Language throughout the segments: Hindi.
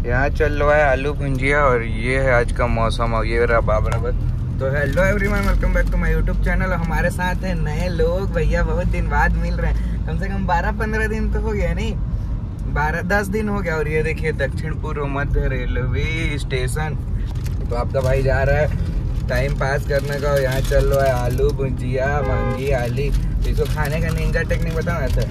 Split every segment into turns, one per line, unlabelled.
यहाँ चल रहा है आलू भुंजिया और ये है आज का मौसम और ये रहा बाबराबाद। तो hello everyone, welcome back to my YouTube channel. हमारे साथ है नए लोग, भैया बहुत दिन बाद मिल रहे हैं। कम से कम 12-15 दिन तो हो गया, नहीं 12-10 दिन हो गया। और ये देखिए दक्षिण पूर्व मध्य रेलवे स्टेशन। तो आपका भाई जा रहा है टाइम पास करने का। यहाँ चल रहा है आलू भुंजिया, महंगी आली। इसको खाने का निंजा टेक्निक बताना था।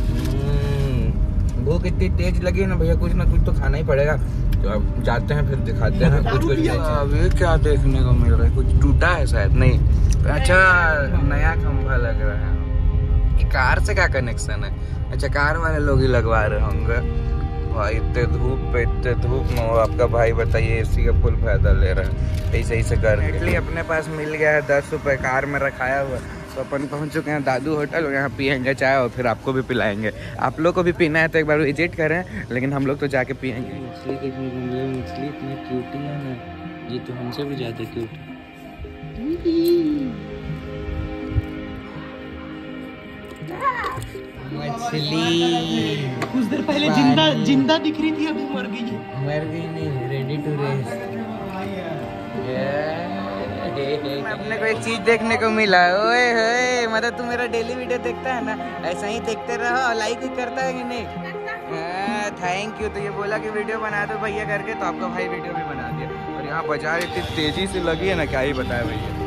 भूख इतनी तेज लगी है ना भैया, कुछ ना कुछ तो खाना ही पड़ेगा। तो अब जाते हैं, फिर दिखाते हैं कुछ कुछ। अब ये क्या देखने को मिल रहा है? कुछ टूटा है शायद, नहीं अच्छा नया खंभा लग रहा है। ये कार से क्या कनेक्शन है? अच्छा कार वाले लोग ही लगवा रहे होंगे। भाई इतने धूप में वो आपका भाई बताइए एसी का फुल फायदा ले रहा है। ऐसे ही से कर अपने पास मिल गया है 10 रुपये कार में रखाया हुआ। तो अपन पहुंच चुके हैं दादू होटल और यहाँ पियेंगे चाय और फिर आपको भी पिलाएंगे। आप लोग को भी पीना है तो एक बार विजिट करें, लेकिन हम लोग तो जाके पियेंगे। मछली देखने को मिले, मछली इतनी क्यूटी है ना, ये तो हमसे भी ज़्यादा क्यूट। मछली
कुछ देर पहले जिंदा दिख रही थी, अभी मर गई है।
मर गई नहीं, रेडी टू रेस्ट। अपने को एक चीज देखने को मिला। ओए होए, मतलब तू मेरा डेली वीडियो देखता है ना, ऐसा ही देखते रहो और लाइक भी करता है कि नहीं? Thank you. तो ये बोला कि वीडियो बना दो भैया करके, तो आपका भाई वीडियो भी बना दिया। और यहाँ बाजार इतनी तेजी से लगी है ना, क्या ही बताया भैया।